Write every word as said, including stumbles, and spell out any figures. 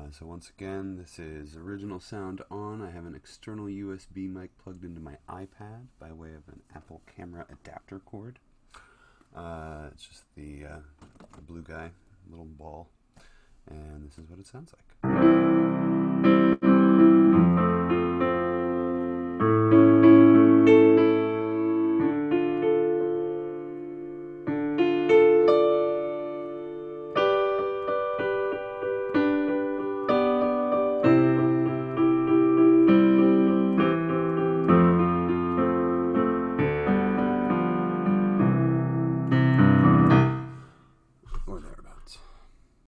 Uh, so once again, this is original sound on. I have an external U S B mic plugged into my iPad by way of an Apple camera adapter cord. Uh, it's just the, uh, the blue guy, little ball, and this is what it sounds like.